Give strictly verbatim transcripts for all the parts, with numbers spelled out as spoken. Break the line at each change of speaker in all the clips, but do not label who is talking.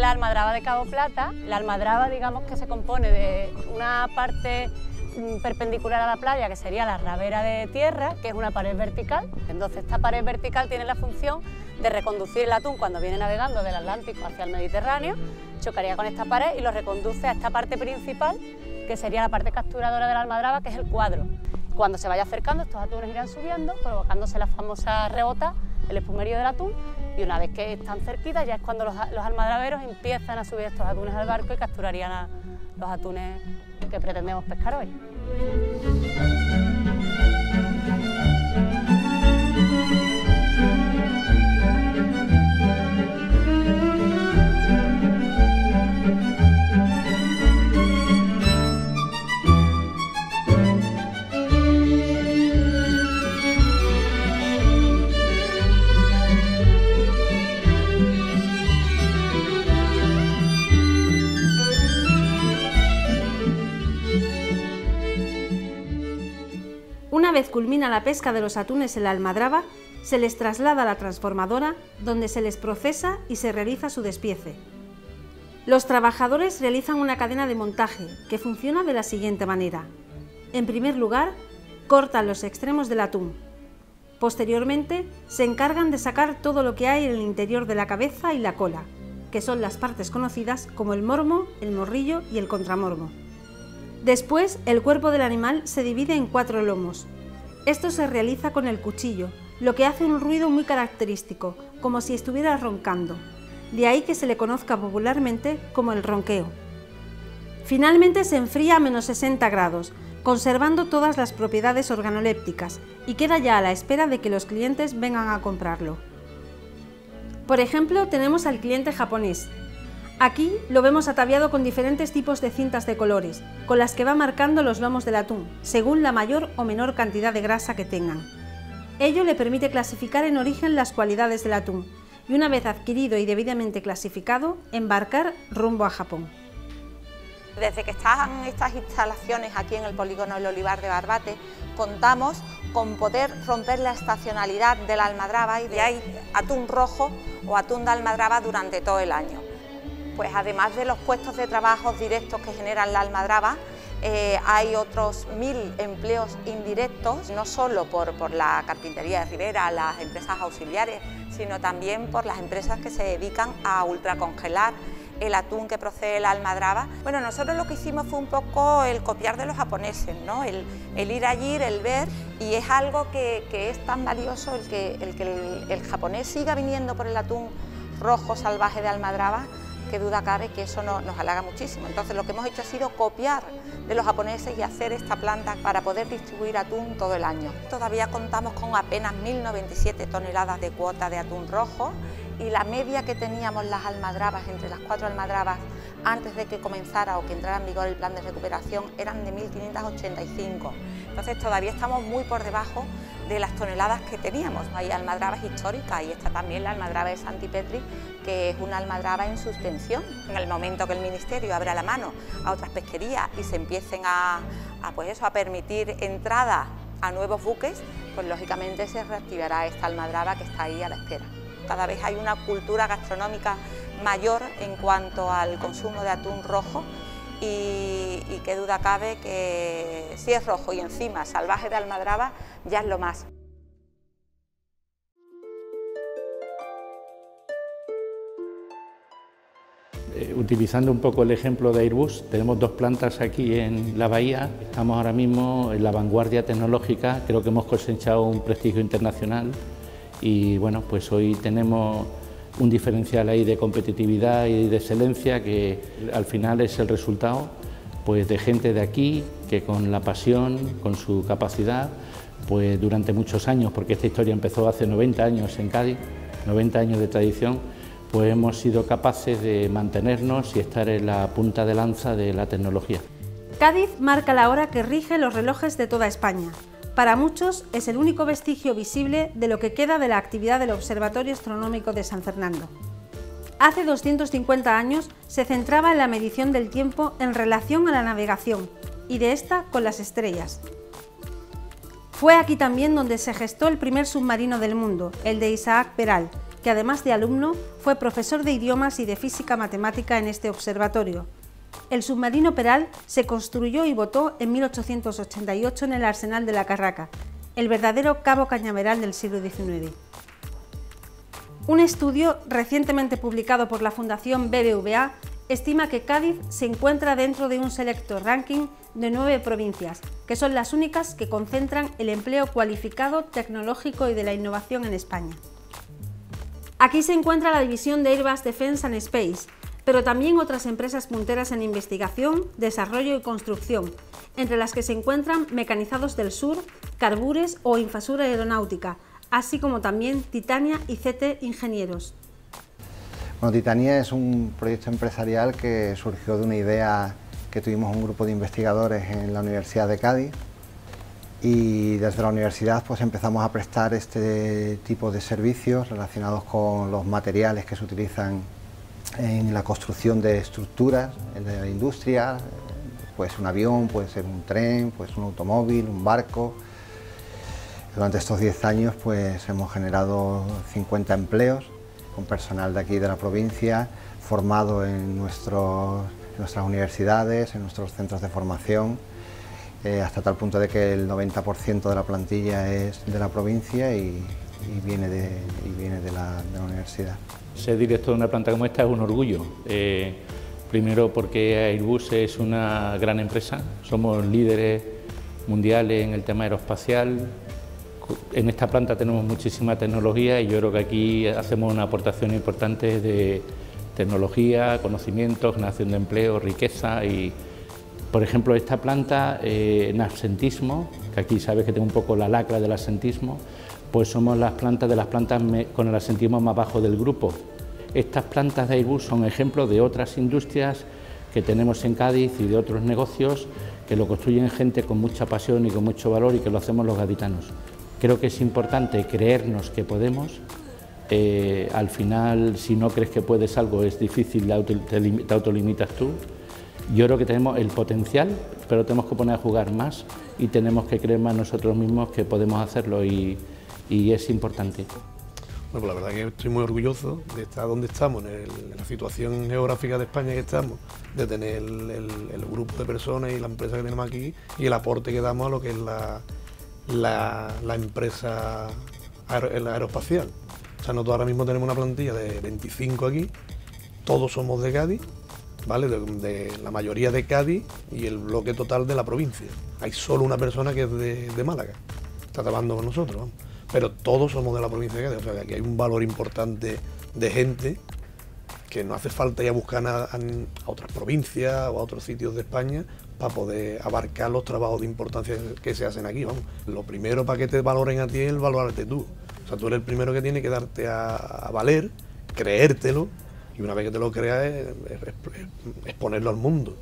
la almadraba de Cabo Plata. La almadraba, digamos que se compone de una parte perpendicular a la playa, que sería la rabera de tierra, que es una pared vertical. Entonces esta pared vertical tiene la función de reconducir el atún cuando viene navegando del Atlántico hacia el Mediterráneo, chocaría con esta pared y lo reconduce a esta parte principal, que sería la parte capturadora de la almadraba, que es el cuadro. Cuando se vaya acercando, estos atunes irán subiendo, provocándose la famosa rebota, el espumerío del atún, y una vez que están cerquitas ya es cuando los, los almadraberos empiezan a subir estos atunes al barco y capturarían a los atunes que pretendemos pescar hoy.
Una vez culmina la pesca de los atunes en la almadraba, se les traslada a la transformadora, donde se les procesa y se realiza su despiece. Los trabajadores realizan una cadena de montaje que funciona de la siguiente manera. En primer lugar, cortan los extremos del atún. Posteriormente, se encargan de sacar todo lo que hay en el interior de la cabeza y la cola, que son las partes conocidas como el mormo, el morrillo y el contramormo. Después, el cuerpo del animal se divide en cuatro lomos. Esto se realiza con el cuchillo, lo que hace un ruido muy característico, como si estuviera roncando. De ahí que se le conozca popularmente como el ronqueo. Finalmente se enfría a menos sesenta grados, conservando todas las propiedades organolépticas, y queda ya a la espera de que los clientes vengan a comprarlo. Por ejemplo, tenemos al cliente japonés. Aquí lo vemos ataviado con diferentes tipos de cintas de colores, con las que va marcando los lomos del atún, según la mayor o menor cantidad de grasa que tengan. Ello le permite clasificar en origen las cualidades del atún, y una vez adquirido y debidamente clasificado, embarcar rumbo a Japón.
Desde que están estas instalaciones aquí en el polígono El Olivar de Barbate, contamos con poder romper la estacionalidad de la almadraba y de ahí atún rojo o atún de almadraba durante todo el año. Pues además de los puestos de trabajo directos que generan la almadraba, eh, hay otros mil empleos indirectos, no solo por, por la carpintería de ribera, las empresas auxiliares, sino también por las empresas que se dedican a ultracongelar el atún que procede de la almadraba. Bueno, nosotros lo que hicimos fue un poco el copiar de los japoneses, ¿no? el, el ir allí, el ver, y es algo que, que es tan valioso el que el, que el, el japonés siga viniendo por el atún rojo salvaje de almadraba, que duda cabe que eso no, nos halaga muchísimo. Entonces lo que hemos hecho ha sido copiar de los japoneses y hacer esta planta para poder distribuir atún todo el año. Todavía contamos con apenas mil noventa y siete toneladas de cuota de atún rojo, y la media que teníamos las almadrabas, entre las cuatro almadrabas, antes de que comenzara o que entrara en vigor el plan de recuperación, eran de mil quinientas ochenta y cinco. Entonces todavía estamos muy por debajo de las toneladas que teníamos. Hay almadrabas históricas y está también la almadraba de Santipetri, que es una almadraba en suspensión. En el momento que el Ministerio abra la mano a otras pesquerías y se empiecen a, a, pues eso, a permitir entrada a nuevos buques, pues lógicamente se reactivará esta almadraba que está ahí a la espera. Cada vez hay una cultura gastronómica mayor en cuanto al consumo de atún rojo y, y qué duda cabe que si es rojo y encima salvaje de almadraba ya es lo más.
Utilizando un poco el ejemplo de Airbus, tenemos dos plantas aquí en la bahía, estamos ahora mismo en la vanguardia tecnológica, creo que hemos cosechado un prestigio internacional. Y bueno, pues hoy tenemos un diferencial ahí de competitividad y de excelencia que al final es el resultado pues de gente de aquí que con la pasión, con su capacidad, pues durante muchos años, porque esta historia empezó hace noventa años en Cádiz, noventa años de tradición, pues hemos sido capaces de mantenernos y estar en la punta de lanza de la tecnología.
Cádiz marca la hora que rige los relojes de toda España. Para muchos es el único vestigio visible de lo que queda de la actividad del Observatorio Astronómico de San Fernando. Hace doscientos cincuenta años se centraba en la medición del tiempo en relación a la navegación y de esta con las estrellas. Fue aquí también donde se gestó el primer submarino del mundo, el de Isaac Peral, que además de alumno fue profesor de idiomas y de física matemática en este observatorio. El submarino Peral se construyó y botó en mil ochocientos ochenta y ocho en el arsenal de la Carraca, el verdadero cabo cañaveral del siglo diecinueve. Un estudio recientemente publicado por la Fundación B B V A estima que Cádiz se encuentra dentro de un selecto ranking de nueve provincias, que son las únicas que concentran el empleo cualificado, tecnológico y de la innovación en España. Aquí se encuentra la división de Airbus Defence and Space, pero también otras empresas punteras en investigación, desarrollo y construcción, entre las que se encuentran Mecanizados del Sur, Carbures o Infasur Aeronáutica, así como también Titania y C T Ingenieros.
Bueno, Titania es un proyecto empresarial que surgió de una idea que tuvimos un grupo de investigadores en la Universidad de Cádiz, y desde la universidad pues empezamos a prestar este tipo de servicios relacionados con los materiales que se utilizan en la construcción de estructuras de la industria. Puede ser un avión, puede ser un tren, puede ser un automóvil, un barco. Durante estos diez años pues hemos generado cincuenta empleos con personal de aquí de la provincia, formado en, nuestros, en nuestras universidades, en nuestros centros de formación, eh, hasta tal punto de que el noventa por ciento de la plantilla es de la provincia y, y viene, de, y viene de, la, de la universidad.
Ser director de una planta como esta es un orgullo. Eh, primero porque Airbus es una gran empresa, somos líderes mundiales en el tema aeroespacial. En esta planta tenemos muchísima tecnología y yo creo que aquí hacemos una aportación importante de tecnología, conocimiento, generación de empleo, riqueza. Y, por ejemplo, esta planta eh, en absentismo, que aquí sabes que tengo un poco la lacra del absentismo, pues somos las plantas de las plantas con el absentismo más bajo del grupo. Estas plantas de Airbus son ejemplos de otras industrias que tenemos en Cádiz y de otros negocios que lo construyen gente con mucha pasión y con mucho valor y que lo hacemos los gaditanos. Creo que es importante creernos que podemos. Eh, al final, si no crees que puedes algo, es difícil, te autolimitas tú. Yo creo que tenemos el potencial, pero tenemos que poner a jugar más y tenemos que creer más nosotros mismos que podemos hacerlo y, y es importante.
Bueno, pues la verdad que estoy muy orgulloso de estar donde estamos, en, el, en la situación geográfica de España que estamos, de tener el, el, el grupo de personas y la empresa que tenemos aquí y el aporte que damos a lo que es la, la, la empresa aer, la aeroespacial. O sea, nosotros ahora mismo tenemos una plantilla de veinticinco aquí, todos somos de Cádiz, ¿vale? De, de la mayoría de Cádiz y el bloque total de la provincia. Hay solo una persona que es de, de Málaga, está trabajando con nosotros, ¿vamos? Pero todos somos de la provincia de Cádiz, o sea que aquí hay un valor importante de gente que no hace falta ir a buscar a, a otras provincias o a otros sitios de España para poder abarcar los trabajos de importancia que se hacen aquí, vamos. Lo primero para que te valoren a ti es el valorarte tú. O sea, tú eres el primero que tiene que darte a, a valer, creértelo, y una vez que te lo creas es, es, es, es ponerlo al mundo.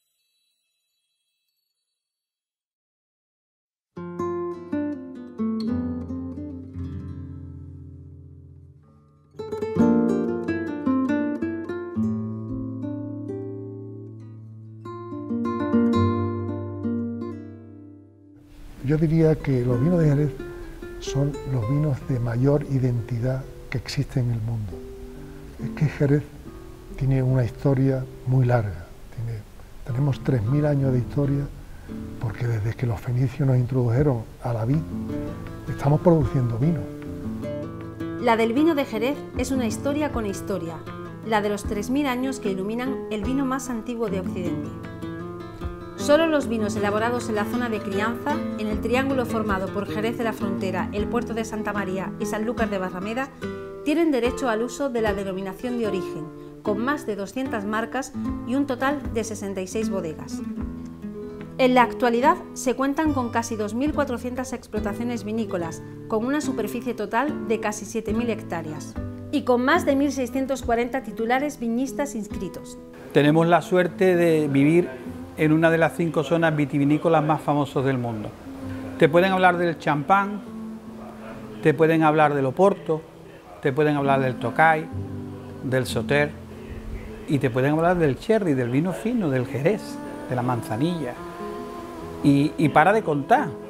Yo diría que los vinos de Jerez son los vinos de mayor identidad que existen en el mundo. Es que Jerez tiene una historia muy larga. Tiene, tenemos tres mil años de historia porque desde que los fenicios nos introdujeron a la vid, estamos produciendo vino.
La del vino de Jerez es una historia con historia, la de los tres mil años que iluminan el vino más antiguo de Occidente. Solo los vinos elaborados en la zona de crianza, en el triángulo formado por Jerez de la Frontera, el Puerto de Santa María y Sanlúcar de Barrameda, tienen derecho al uso de la denominación de origen, con más de doscientas marcas y un total de sesenta y seis bodegas. En la actualidad se cuentan con casi dos mil cuatrocientas explotaciones vinícolas, con una superficie total de casi siete mil hectáreas, y con más de mil seiscientos cuarenta titulares viñistas inscritos.
Tenemos la suerte de vivir en una de las cinco zonas vitivinícolas más famosas del mundo. Te pueden hablar del champán, te pueden hablar del Oporto, te pueden hablar del Tocay, del Sauter y te pueden hablar del Sherry, del vino fino, del Jerez, de la Manzanilla y, y para de contar.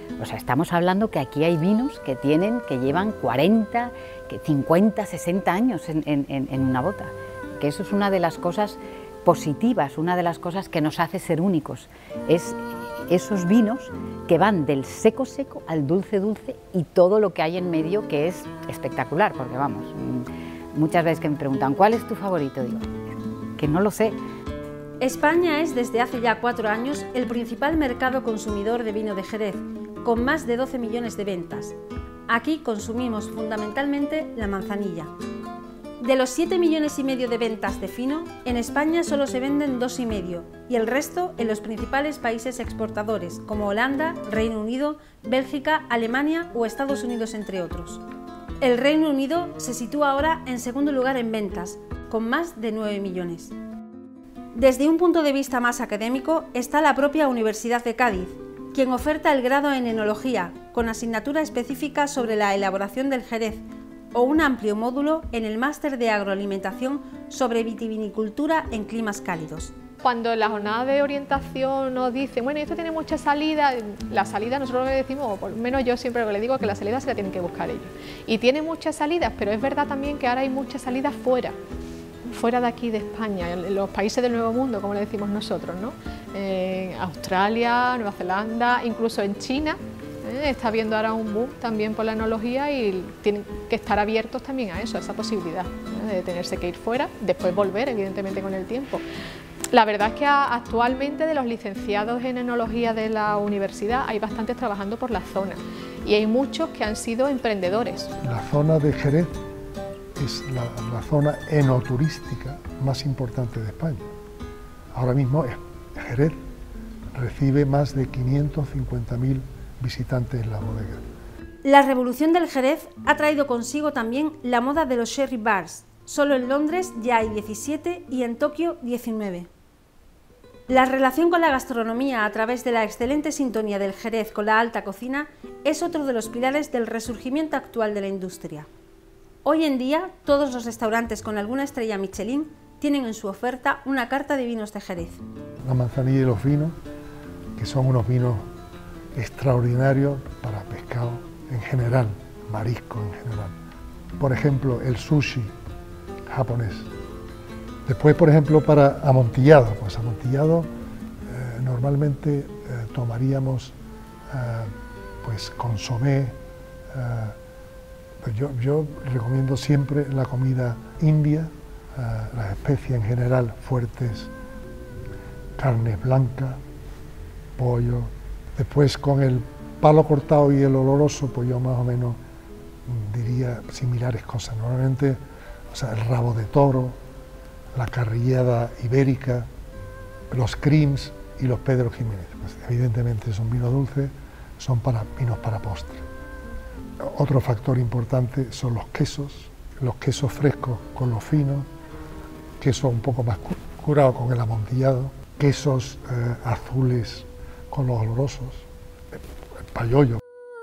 O sea, estamos hablando que aquí hay vinos que tienen, que llevan cuarenta, que cincuenta, sesenta años en, en, en una bota, que eso es una de las cosas positivas, una de las cosas que nos hace ser únicos, es esos vinos que van del seco seco al dulce dulce y todo lo que hay en medio, que es espectacular, porque vamos, muchas veces que me preguntan ¿cuál es tu favorito? Digo, que no lo sé.
España es desde hace ya cuatro años el principal mercado consumidor de vino de Jerez, con más de doce millones de ventas. Aquí consumimos fundamentalmente la manzanilla. De los siete millones y medio de ventas de fino, en España solo se venden dos y medio y el resto en los principales países exportadores como Holanda, Reino Unido, Bélgica, Alemania o Estados Unidos, entre otros. El Reino Unido se sitúa ahora en segundo lugar en ventas, con más de nueve millones. Desde un punto de vista más académico está la propia Universidad de Cádiz, quien oferta el grado en enología, con asignatura específica sobre la elaboración del Jerez, o un amplio módulo en el máster de agroalimentación sobre vitivinicultura en climas cálidos.
Cuando la jornada de orientación nos dice, bueno, esto tiene mucha salida, la salida nosotros le decimos, o por lo menos yo siempre lo que le digo, que la salida se la tienen que buscar ellos. Y tiene muchas salidas, pero es verdad también que ahora hay muchas salidas fuera, fuera de aquí de España, en los países del Nuevo Mundo, como le decimos nosotros, ¿no? En Australia, Nueva Zelanda, incluso en China. ¿Eh? Está habiendo ahora un boom también por la enología y tienen que estar abiertos también a eso, a esa posibilidad, ¿eh? De tenerse que ir fuera, después volver evidentemente con el tiempo. La verdad es que actualmente de los licenciados en enología de la universidad hay bastantes trabajando por la zona y hay muchos que han sido emprendedores.
La zona de Jerez es la, la zona enoturística más importante de España. Ahora mismo Jerez recibe más de quinientos cincuenta mil visitantes en la bodega.
La revolución del Jerez ha traído consigo también la moda de los sherry bars. Solo en Londres ya hay diecisiete y en Tokio diecinueve. La relación con la gastronomía a través de la excelente sintonía del Jerez con la alta cocina es otro de los pilares del resurgimiento actual de la industria. Hoy en día, todos los restaurantes con alguna estrella Michelin tienen en su oferta una carta de vinos de Jerez.
La manzanilla y los vinos, que son unos vinos extraordinario para pescado en general, marisco en general. Por ejemplo, el sushi japonés. Después, por ejemplo, para amontillado. Pues amontillado eh, normalmente eh, tomaríamos eh, pues consomé. Eh, pues yo, yo recomiendo siempre la comida india, eh, las especias en general fuertes, carnes blancas, pollo. Después con el palo cortado y el oloroso, pues yo más o menos diría similares cosas. Normalmente, o sea, el rabo de toro, la carrillada ibérica, los creams y los Pedro Jiménez. Pues evidentemente son vinos dulces, son para, vinos para postre. Otro factor importante son los quesos, los quesos frescos con los finos, quesos un poco más curados con el amontillado, quesos eh, azules con los olorosos, el payollo.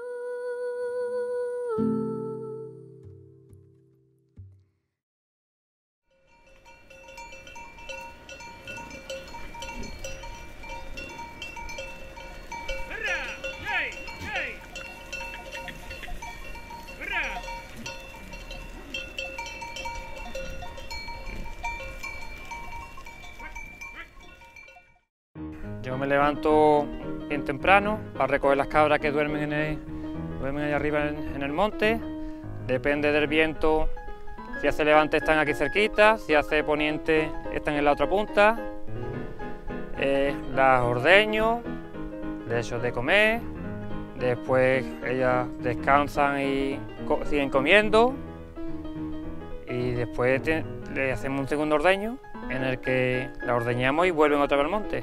Yo me levanto bien temprano para recoger las cabras que duermen, en el, duermen allá arriba en, en el monte. Depende del viento, si hace levante están aquí cerquita, si hace poniente están en la otra punta. Eh, las ordeño, les echo de comer, después ellas descansan y co siguen comiendo y después te, le hacemos un segundo ordeño en el que la ordeñamos y vuelven otra vez al monte.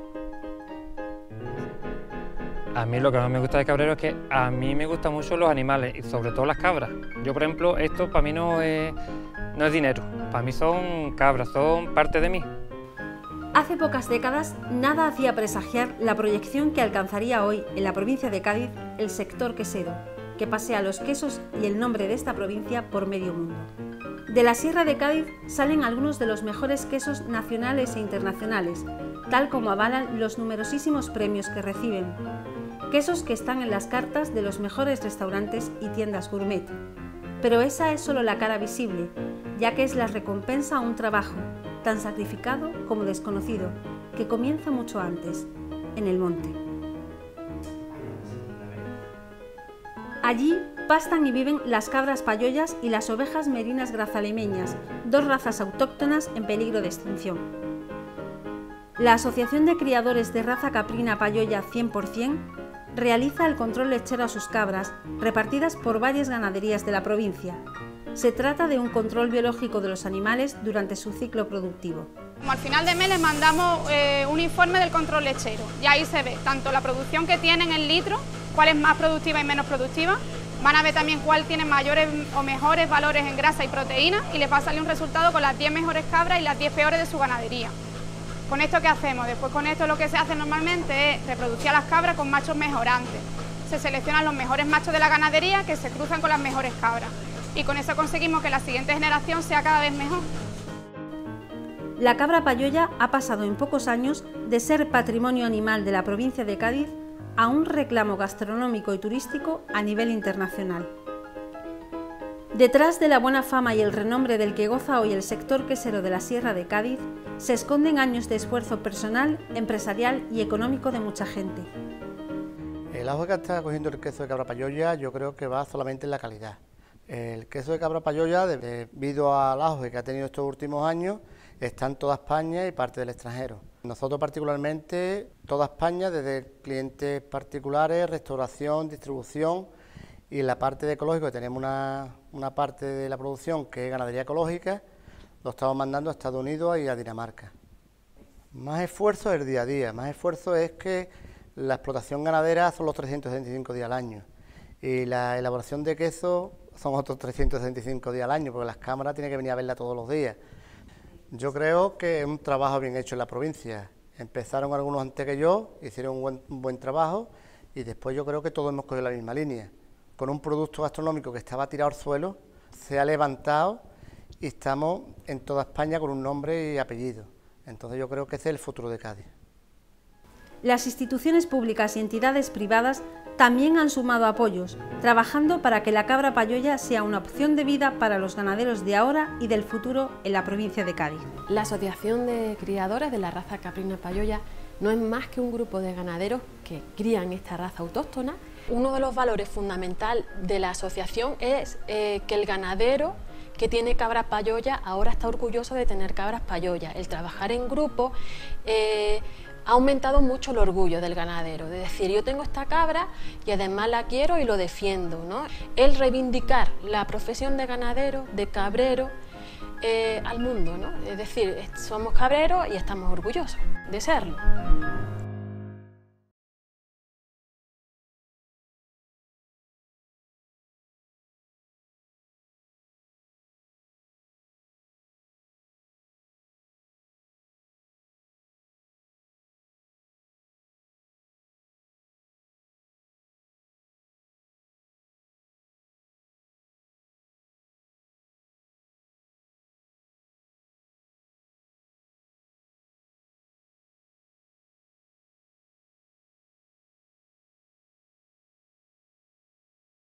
A mí lo que más me gusta de cabrero es que a mí me gustan mucho los animales y sobre todo las cabras. Yo, por ejemplo, esto para mí no es, no es dinero, para mí son cabras, son parte de mí.
Hace pocas décadas nada hacía presagiar la proyección que alcanzaría hoy en la provincia de Cádiz el sector quesero, que pasea los quesos y el nombre de esta provincia por medio mundo. De la Sierra de Cádiz salen algunos de los mejores quesos nacionales e internacionales, tal como avalan los numerosísimos premios que reciben. quesos que están en las cartas de los mejores restaurantes y tiendas gourmet. Pero esa es solo la cara visible, ya que es la recompensa a un trabajo, tan sacrificado como desconocido, que comienza mucho antes, en el monte. Allí pastan y viven las cabras payollas y las ovejas merinas grazalemeñas, dos razas autóctonas en peligro de extinción. La Asociación de Criadores de Raza Caprina Payolla cien por cien realiza el control lechero a sus cabras, repartidas por varias ganaderías de la provincia. Se trata de un control biológico de los animales durante su ciclo productivo.
Como al final de mes les mandamos eh, un informe del control lechero y ahí se ve tanto la producción que tienen en litro, cuál es más productiva y menos productiva, van a ver también cuál tiene mayores o mejores valores en grasa y proteína y les va a salir un resultado con las diez mejores cabras y las diez peores de su ganadería. ¿Con esto qué hacemos? Después con esto lo que se hace normalmente es reproducir a las cabras con machos mejorantes. Se seleccionan los mejores machos de la ganadería que se cruzan con las mejores cabras y con eso conseguimos que la siguiente generación sea cada vez mejor.
La cabra payolla ha pasado en pocos años de ser patrimonio animal de la provincia de Cádiz a un reclamo gastronómico y turístico a nivel internacional. Detrás de la buena fama y el renombre del que goza hoy el sector quesero de la Sierra de Cádiz, se esconden años de esfuerzo personal, empresarial y económico de mucha gente.
El auge que está cogiendo el queso de cabra payolla yo creo que va solamente en la calidad. El queso de cabra payolla, debido al auge que ha tenido estos últimos años, está en toda España y parte del extranjero. Nosotros particularmente, toda España, desde clientes particulares, restauración, distribución, y en la parte de ecológico tenemos una, una parte de la producción que es ganadería ecológica, lo estamos mandando a Estados Unidos y a Dinamarca. Más esfuerzo es el día a día, más esfuerzo es que la explotación ganadera son los trescientos sesenta y cinco días al año y la elaboración de queso son otros trescientos sesenta y cinco días al año, porque las cámaras tienen que venir a verla todos los días. Yo creo que es un trabajo bien hecho en la provincia. Empezaron algunos antes que yo, hicieron un buen, un buen trabajo y después yo creo que todos hemos cogido la misma línea. Con un producto gastronómico que estaba tirado al suelo, se ha levantado y estamos en toda España con un nombre y apellido. Entonces yo creo que ese es el futuro de Cádiz.
Las instituciones públicas y entidades privadas también han sumado apoyos, trabajando para que la cabra payolla sea una opción de vida para los ganaderos de ahora y del futuro en la provincia de Cádiz.
La Asociación de Criadores de la Raza Caprina Payolla no es más que un grupo de ganaderos que crían esta raza autóctona. Uno de los valores fundamentales de la asociación es eh, que el ganadero que tiene cabras payolla ahora está orgulloso de tener cabras payolla. El trabajar en grupo eh, ha aumentado mucho el orgullo del ganadero, de decir yo tengo esta cabra y además la quiero y lo defiendo, ¿no? El reivindicar la profesión de ganadero, de cabrero, eh, al mundo, ¿no? Es decir, somos cabreros y estamos orgullosos de serlo.